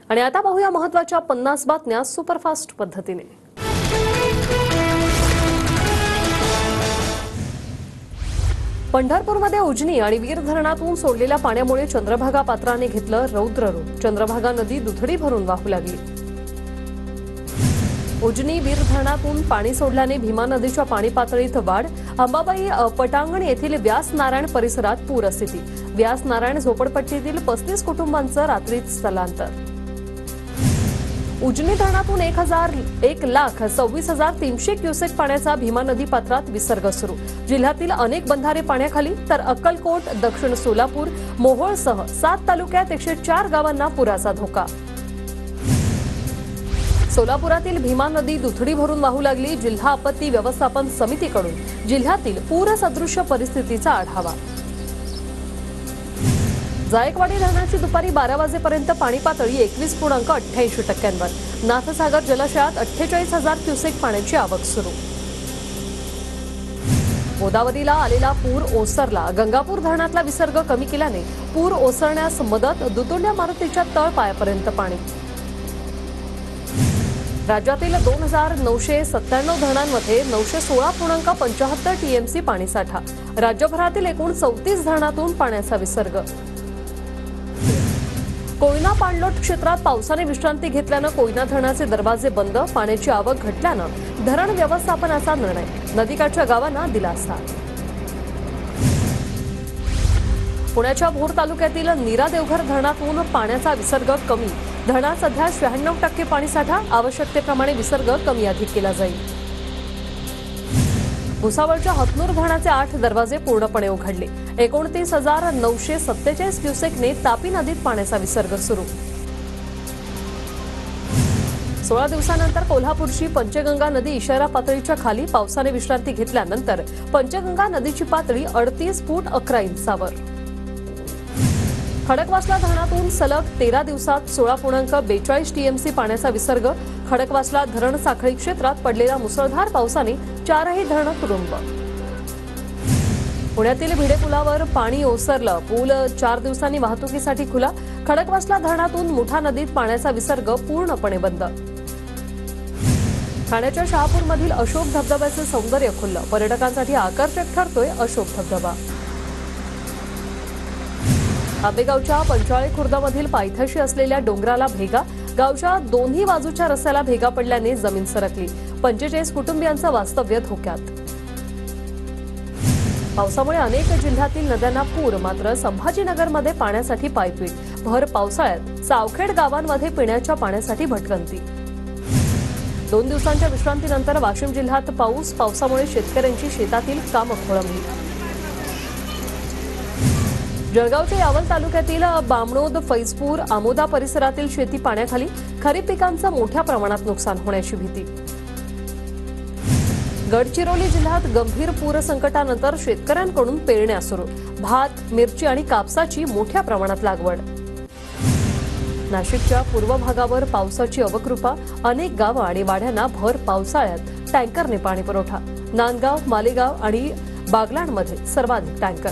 आणि आता पाहूया महत्त्वाच्या 50 बातम्या सुपरफास्ट पद्धतीने। पंढरपूरमध्ये उजनी आणि वीर धरणातून सोडलेल्या पाण्यामुळे चंद्रभागा पात्राने घेतलं रौद्र रूप। चंद्रभागा नदी दुथडी भरून वाहू लागली। उजनी वीर धरणातून पाणी सोडल्याने भीमा नदीच्या पाणी पातळीत वाढ। अंबाबाई पटांगण येथील व्यास नारायण परिसरात पूरस्थिती। व्यास नारायण झोपडपट्टीतील 35 कुटुंबांचं रात्रीत स्थलांतर। उजनी धरणातून 1,26,300 क्युसेक पाण्याचा भीमा नदी पात्रात विसर्ग सुरू। जिल्ह्यातील अनेक बंधारे पाण्याखाली तर अक्कलकोट, दक्षिण सोलापूर, मोहोळसह 7 तालुक्यात 104 गावांना पुराचा धोका। सोलापुरातील भीमा नदी दुथडी भरून वाहू लागली। जिल्हा आपत्ती व्यवस्थापन समितीकडून जिल्ह्यातील पूरसदृश्य परिस्थितीचा आढावा। जायकवाडी धरणाची दुपारी 12 वाजेपर्यंत पाणी पातळी 21.88%वर। नाथसागर जलाशयात 48,000 क्युसेक पाण्याची आवक सुरू। गोदावरीला आलेला पूर ओसरला। गंगापूर धरणातला विसर्ग कमी केल्याने पूर ओसरण्यास मदत। दुतोंड्या मारुतीच्या तळपायापर्यंत पाणी। राज्यातील 2,997 धरणांमध्ये 916.75 टीएमसी पाणीसाठा। राज्यभरातील एकूण 34 धरणातून पाण्याचा विसर्ग। कोयना पाणलोट क्षेत्रात पावसाने विश्रांती घेतल्यानं कोयना धरणाचे दरवाजे बंद। पाण्याची आवक घटल्यानं धरण व्यवस्थापनाचा निर्णय। नदीकाठच्या गावांना दिलासा। पुण्याच्या भोर तालुक्यातील नीरा देवघर धरणातून पाण्याचा विसर्ग कमी। धरणात सध्या 96% पाणीसाठा। आवश्यकतेप्रमाणे विसर्ग कमी अधिक केला जाईल। भुसावळच्या हतनूर धरणाचे 8 दरवाजे पूर्णपणे उघडले। 29,947 क्युसेकने तापी नदीत पाण्याचा विसर्ग सुरू। 16 दिवसानंतर कोल्हापूरची पंचगंगा नदी इशारा पातळीच्या खाली। पावसाने विश्रांती घेतल्यानंतर पंचगंगा नदीची पातळी 38 फूट 11 इंचावर। खडकवासला धरणातून सलग 13 दिवसात 16.42 टीएमसी पाण्याचा विसर्ग। खडकवासला धरण साखळी क्षेत्रात पडलेल्या मुसळधार पावसाने 4ही धरणं तुडुंब। पुण्यातील भिडे पुलावर पाणी ओसरलं। पूल 4 दिवसांनी वाहतुकीसाठी खुला। खडकवासला धरणातून मुठा नदीत पाण्याचा विसर्ग पूर्णपणे बंद। ठाण्याच्या शहापूरमधील अशोक धबधब्याचे सौंदर्य खुललं। पर्यटकांसाठी आकर्षक ठरतोय अशोक धबधबा। आंबेगावच्या पंचाळे खुर्दमधील पायथ्याशी असलेल्या डोंगराला भेगा। गावच्या दोन्ही बाजूच्या रस्त्याला भेगा पडल्याने जमीन सरकली। 45 कुटुंबियांचं वास्तव्य धोक्यात। पावसामुळे अनेक जिल्ह्यातील नद्यांना पूर। मात्र संभाजीनगरमध्ये पाण्यासाठी पायपीट। भर पावसाळ्यात सावखेड गावांमध्ये पिण्याच्या पाण्यासाठी भटकंती। 2 दिवसांच्या विश्रांतीनंतर वाशिम जिल्ह्यात पावसामुळे शेतकऱ्यांची शेतातील कामं खोळंबली। जळगावच्या यावल तालुक्यातील बामणोद, फैजपूर, आमोदा परिसरातील शेती पाण्याखाली। खरीप पिकांचं मोठ्या प्रमाणात नुकसान होण्याची भीती। गडचिरोली जिल्ह्यात गंभीर पूर संकटानंतर शेतकऱ्यांकडून पेरण्या सुरू। भात, मिरची आणि कापसाची मोठ्या प्रमाणात लागवड। नाशिकच्या पूर्व भागावर पावसाची अवकृपा। अनेक गावं आणि वाड्यांना भर पावसाळ्यात टँकरने पाणी पुरवठा। नांदगाव, मालेगाव आणि बागलाणमध्ये सर्वाधिक टँकर।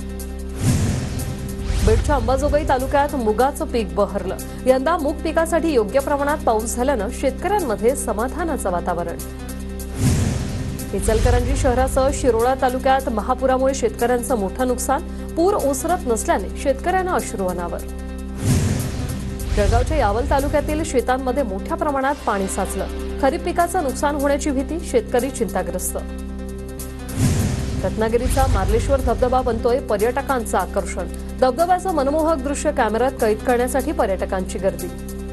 बीडच्या अंबाजोगाई तालुक्यात मुगाचं पीक बहरलं। यंदा मूग पिकासाठी योग्य प्रमाणात पाऊस झाल्यानं शेतकऱ्यांमध्ये समाधानाचं वातावरण। इचलकरंजी शहरासह शिरोळा तालुक्यात महापुरामुळे शेतकऱ्यांचं मोठं नुकसान। पूर ओसरत नसल्याने शेतकऱ्यांना अश्रू अनावर। जळगावच्या यावल तालुक्यातील शेतांमध्ये मोठ्या प्रमाणात पाणी साचलं। खरीप पिकाचं नुकसान होण्याची भीती। शेतकरी चिंताग्रस्त। रत्नागिरीचा मार्लेश्वर धबधबा बनतोय पर्यटकांचं आकर्षण। धबधब्याचं मनमोहक दृश्य कॅमेऱ्यात कैद करण्यासाठी पर्यटकांची गर्दी।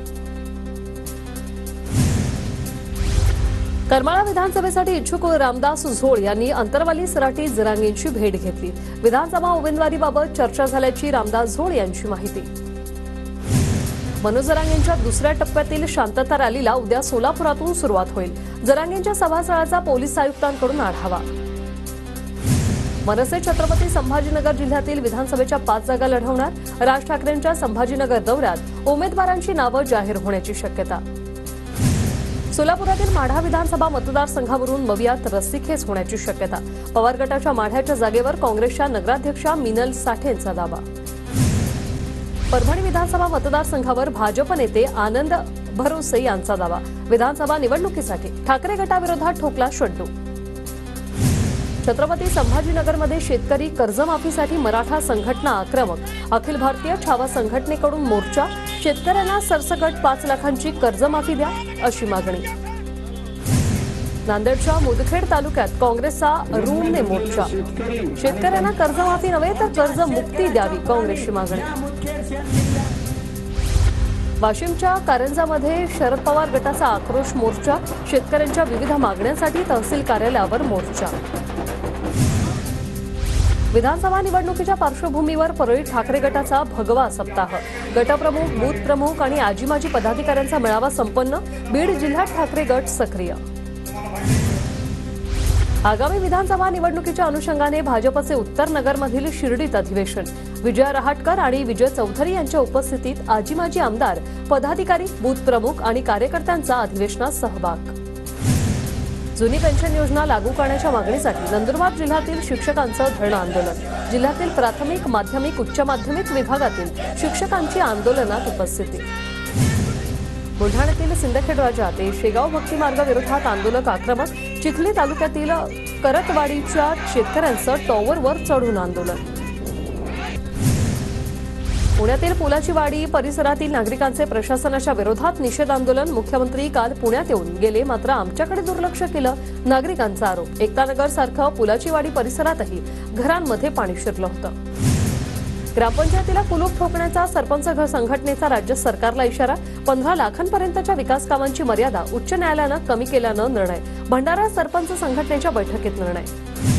करमाळा विधानसभेसाठी इच्छुक रामदास झोळ यांनी अंतरवाली सराटी जरांगेंची भेट घेतली। विधानसभा उमेदवारीबाबत चर्चा झाल्याची रामदास झोळ यांची माहिती। मनोज जरांगेंच्या दुसऱ्या टप्प्यातील शांतता रॅलीला उद्या सोलापुरातून सुरुवात होईल। जरांगेंच्या सभास्थळाचा पोलीस आयुक्तांकडून आढावा। मनसे छत्रपती संभाजीनगर जिल्ह्यातील विधानसभेच्या 5 जागा लढवणार। राज ठाकरेंच्या संभाजीनगर दौऱ्यात उमेदवारांची नावं जाहीर होण्याची शक्यता। सोलापुरातील माढा विधानसभा मतदारसंघावरून मवियात रस्सीखेच होण्याची शक्यता। पवार गटाच्या माढ्याच्या जागेवर काँग्रेसच्या नगराध्यक्षा मिनल साठेंचा दावा। परभणी विधानसभा मतदारसंघावर भाजप नेते आनंद भरोसे यांचा दावा। विधानसभा निवडणुकीसाठी ठाकरे गटाविरोधात ठोकला शंटू। छत्रपती संभाजीनगरमध्ये शेतकरी कर्जमाफीसाठी मराठा संघटना आक्रमक। अखिल भारतीय छावा संघटनेकडून मोर्चा। शेतकऱ्यांना सरसकट 5 लाखांची कर्जमाफी द्या अशी मागणी। नांदेडच्या मुदखेड तालुक्यात काँग्रेसचा रूमने मोर्चा। शेतकऱ्यांना कर्जमाफी नव्हे तर कर्जमुक्ती द्यावी काँग्रेसची मागणी। वाशिमच्या कारंजामध्ये शरद पवार गटाचा आक्रोश मोर्चा। शेतकऱ्यांच्या विविध मागण्यांसाठी तहसील कार्यालयावर मोर्चा। विधानसभा निवडणुकीच्या पार्श्वभूमीवर परळीत ठाकरे गटाचा भगवा सप्ताह। गटप्रमुख, बूथ प्रमुख आणि आजी माजी पदाधिकाऱ्यांचा मेळावा संपन्न। बीड जिल्ह्यात ठाकरे गट सक्रिय। आगामी विधानसभा निवडणुकीच्या अनुषंगाने भाजपचे उत्तर नगरमधील शिर्डीत अधिवेशन। विजय रहाटकर आणि विजय चौधरी यांच्या उपस्थितीत आजी माजी आमदार, पदाधिकारी, बूथ प्रमुख आणि कार्यकर्त्यांचा अधिवेशनात सहभाग। जुनी पेन्शन योजना लागू करण्याच्या मागणीसाठी नंदुरबार जिल्ह्यातील शिक्षकांचं धरणं आंदोलन। जिल्ह्यातील प्राथमिक, माध्यमिक, उच्च माध्यमिक विभागातील शिक्षकांची आंदोलनात उपस्थिती। बुलढाण्यातील सिंदखेड राजा ते शेगाव भक्ती मार्ग विरोधात आंदोलक आक्रमक। चिखली तालुक्यातील करतवाडीच्या शेतकऱ्यांचं टॉवरवर चढून आंदोलन। पुण्यातील पुलाची वाडी परिसरातील नागरिकांचे प्रशासनाच्या विरोधात निषेध आंदोलन। मुख्यमंत्री काल पुण्यात येऊन गेले मात्र आमच्याकडे दुर्लक्ष केलं, नागरिकांचा आरोप। एकतानगर सारखं पुलाची वाडी परिसरातही घरांमध्ये पाणी शिरलं होतं। ग्रामपंचायतीला कुलूप ठोकण्याचा सरपंच संघटनेचा राज्य सरकारला इशारा। 15 लाखांपर्यंतच्या विकास कामांची मर्यादा उच्च न्यायालयानं कमी केल्यानं निर्णय। भंडारा सरपंच संघटनेच्या बैठकीत निर्णय।